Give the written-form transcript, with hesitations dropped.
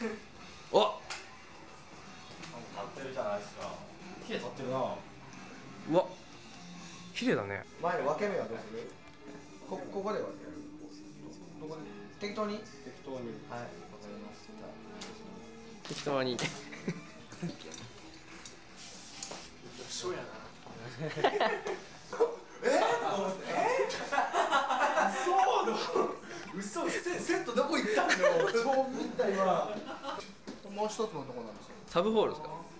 おっ、 立ってるじゃないですか。綺麗立ってるな。 うわ、綺麗だね。 前の分け目はどうする？ここで分ける。どこで？適当に？ 適当に。はい、わかりました。 適当にそうやな。嘘、セットどこ行ったんだろう。超見た今。 もう一つのとこなんですよ。 サブホールですか？